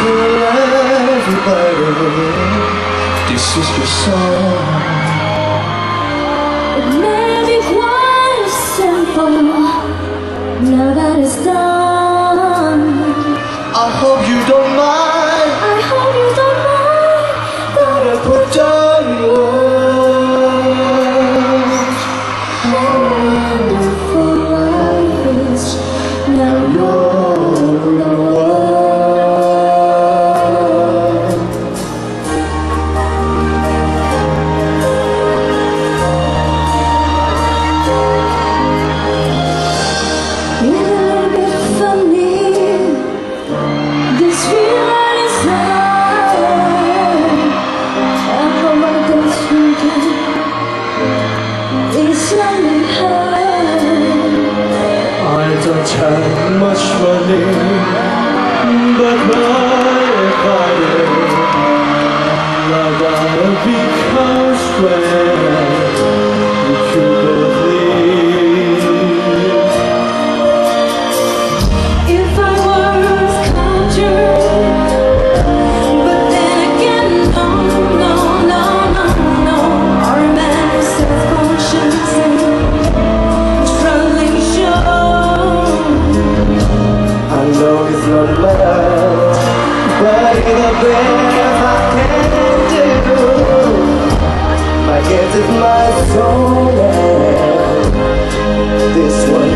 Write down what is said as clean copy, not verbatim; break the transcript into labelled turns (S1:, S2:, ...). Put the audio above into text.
S1: tell everybody this is your song.
S2: It may be quite simple now that it's done.
S1: I hope you don't mind.
S2: I hope you don't mind
S1: that I put down words.
S2: how wonderful life is. Now you're the one. It's a little bit funny, this feeling inside. After what goes through, it's only hard.
S1: I don't have much money, but my body, I gotta be close when you could believe.
S2: If I was cultured, but then again, no. Our man is self-conscious and struggling show.
S1: I know it's not much, but it's the best I can do. I guess it's my soul, this one